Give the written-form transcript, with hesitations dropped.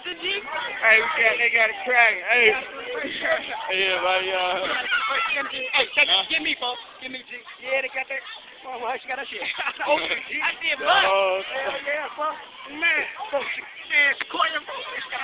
the G? Hey, they got it cracking. Hey. Yeah, buddy. Hey, give me, folks. Give me, G. Yeah, they got that. Oh, well, she got that shit. Oh, G. I see it, bud. Oh, hell yeah, fuck. Man.